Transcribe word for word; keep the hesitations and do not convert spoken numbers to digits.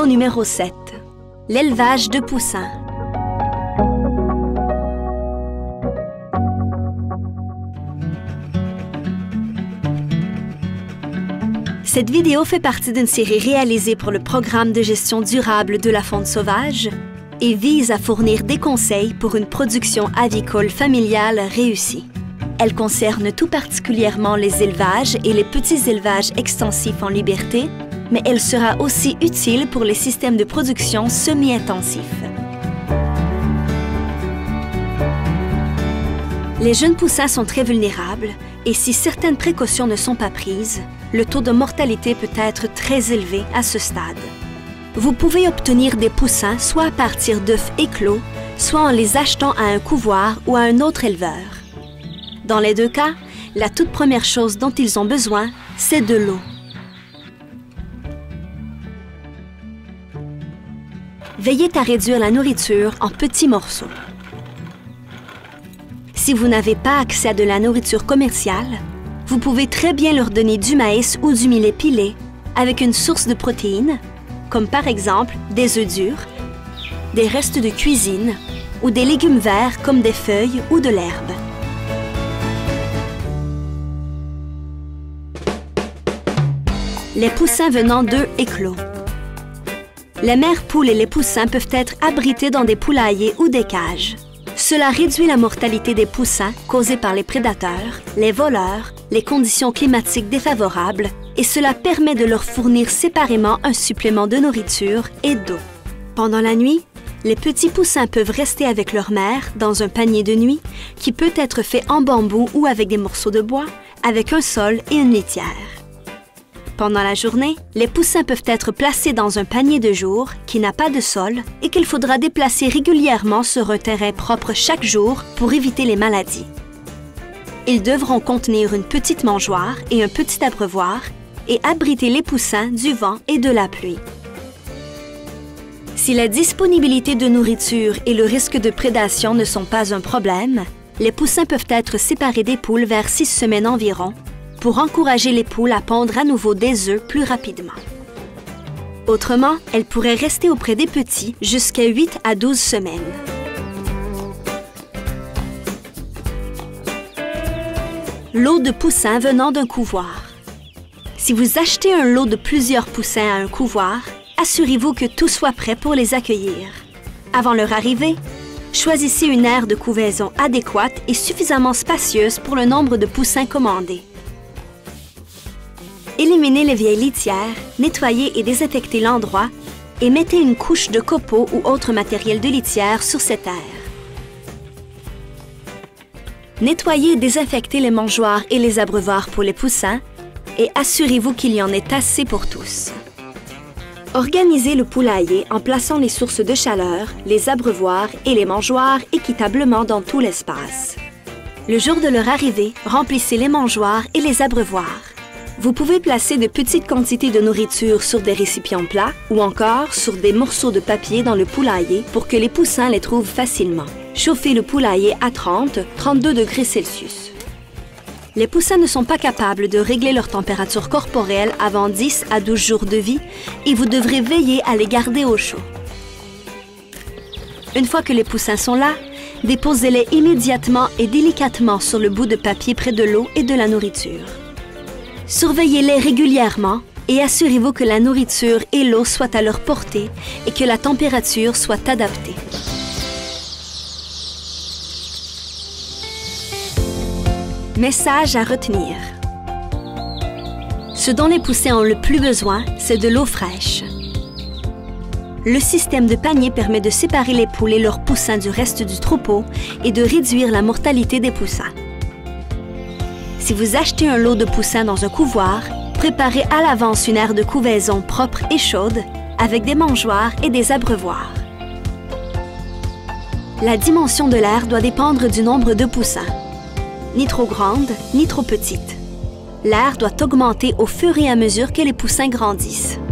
Vidéo numéro sept. L'élevage de poussins. Cette vidéo fait partie d'une série réalisée pour le Programme de gestion durable de la faune sauvage et vise à fournir des conseils pour une production avicole familiale réussie. Elle concerne tout particulièrement les élevages et les petits élevages extensifs en liberté, mais elle sera aussi utile pour les systèmes de production semi-intensifs. Les jeunes poussins sont très vulnérables et si certaines précautions ne sont pas prises, le taux de mortalité peut être très élevé à ce stade. Vous pouvez obtenir des poussins soit à partir d'œufs éclos, soit en les achetant à un couvoir ou à un autre éleveur. Dans les deux cas, la toute première chose dont ils ont besoin, c'est de l'eau. Veillez à réduire la nourriture en petits morceaux. Si vous n'avez pas accès à de la nourriture commerciale, vous pouvez très bien leur donner du maïs ou du millet pilé avec une source de protéines, comme par exemple des œufs durs, des restes de cuisine ou des légumes verts comme des feuilles ou de l'herbe. Les poussins venant d'œufs éclos. Les mères poules et les poussins peuvent être abrités dans des poulaillers ou des cages. Cela réduit la mortalité des poussins causée par les prédateurs, les voleurs, les conditions climatiques défavorables et cela permet de leur fournir séparément un supplément de nourriture et d'eau. Pendant la nuit, les petits poussins peuvent rester avec leur mère dans un panier de nuit qui peut être fait en bambou ou avec des morceaux de bois, avec un sol et une litière. Pendant la journée, les poussins peuvent être placés dans un panier de jour qui n'a pas de sol et qu'il faudra déplacer régulièrement sur un terrain propre chaque jour pour éviter les maladies. Ils devront contenir une petite mangeoire et un petit abreuvoir et abriter les poussins du vent et de la pluie. Si la disponibilité de nourriture et le risque de prédation ne sont pas un problème, les poussins peuvent être séparés des poules vers six semaines environ pour encourager les poules à pondre à nouveau des œufs plus rapidement. Autrement, elles pourraient rester auprès des petits jusqu'à huit à douze semaines. Lot de poussins venant d'un couvoir. Si vous achetez un lot de plusieurs poussins à un couvoir, assurez-vous que tout soit prêt pour les accueillir. Avant leur arrivée, choisissez une aire de couvaison adéquate et suffisamment spacieuse pour le nombre de poussins commandés. Éliminez les vieilles litières, nettoyez et désinfectez l'endroit et mettez une couche de copeaux ou autre matériel de litière sur cette aire. Nettoyez et désinfectez les mangeoires et les abreuvoirs pour les poussins et assurez-vous qu'il y en ait assez pour tous. Organisez le poulailler en plaçant les sources de chaleur, les abreuvoirs et les mangeoires équitablement dans tout l'espace. Le jour de leur arrivée, remplissez les mangeoires et les abreuvoirs. Vous pouvez placer de petites quantités de nourriture sur des récipients plats ou encore sur des morceaux de papier dans le poulailler pour que les poussins les trouvent facilement. Chauffez le poulailler à trente à trente-deux degrés Celsius. Les poussins ne sont pas capables de régler leur température corporelle avant dix à douze jours de vie et vous devrez veiller à les garder au chaud. Une fois que les poussins sont là, déposez-les immédiatement et délicatement sur le bout de papier près de l'eau et de la nourriture. Surveillez-les régulièrement et assurez-vous que la nourriture et l'eau soient à leur portée et que la température soit adaptée. Message à retenir. Ce dont les poussins ont le plus besoin, c'est de l'eau fraîche. Le système de panier permet de séparer les poules et leurs poussins du reste du troupeau et de réduire la mortalité des poussins. Si vous achetez un lot de poussins dans un couvoir, préparez à l'avance une aire de couvaison propre et chaude avec des mangeoires et des abreuvoirs. La dimension de l'aire doit dépendre du nombre de poussins. Ni trop grande, ni trop petite. L'aire doit augmenter au fur et à mesure que les poussins grandissent.